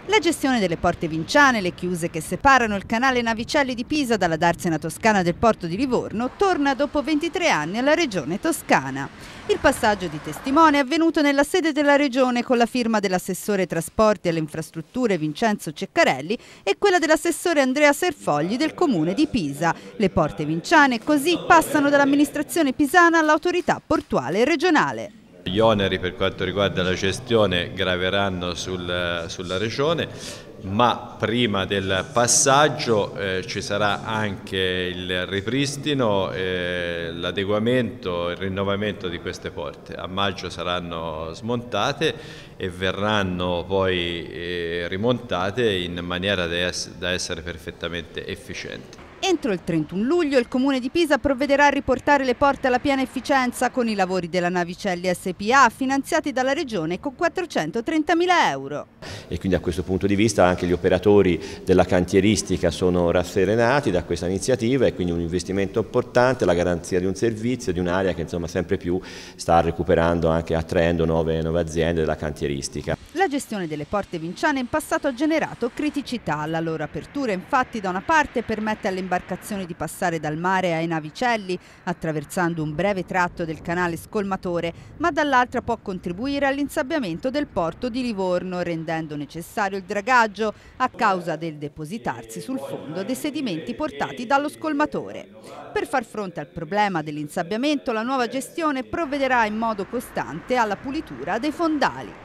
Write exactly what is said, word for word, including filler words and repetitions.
La gestione delle porte vinciane, le chiuse che separano il canale Navicelli di Pisa dalla darsena toscana del porto di Livorno, torna dopo ventitré anni alla Regione Toscana. Il passaggio di testimone è avvenuto nella sede della Regione con la firma dell'assessore trasporti e alle infrastrutture Vincenzo Ceccarelli e quella dell'assessore Andrea Serfogli del Comune di Pisa. Le porte vinciane così passano dall'amministrazione pisana all'autorità portuale regionale. Gli oneri per quanto riguarda la gestione graveranno sul, sulla Regione, ma prima del passaggio eh, ci sarà anche il ripristino, eh, l'adeguamento, il rinnovamento di queste porte. A maggio saranno smontate e verranno poi eh, rimontate in maniera da, ess- da essere perfettamente efficienti. Entro il trentuno luglio il Comune di Pisa provvederà a riportare le porte alla piena efficienza con i lavori della Navicelli S P A finanziati dalla Regione con quattrocentotrentamila euro. E quindi a questo punto di vista anche gli operatori della cantieristica sono rasserenati da questa iniziativa e quindi un investimento importante, la garanzia di un servizio, di un'area che insomma sempre più sta recuperando, anche attraendo nuove, nuove aziende della cantieristica. La gestione delle porte vinciane in passato ha generato criticità. La loro apertura infatti da una parte permette alle imbarcazioni di passare dal mare ai navicelli attraversando un breve tratto del canale scolmatore, ma dall'altra può contribuire all'insabbiamento del porto di Livorno, rendendo necessario il dragaggio a causa del depositarsi sul fondo dei sedimenti portati dallo scolmatore. Per far fronte al problema dell'insabbiamento, la nuova gestione provvederà in modo costante alla pulitura dei fondali.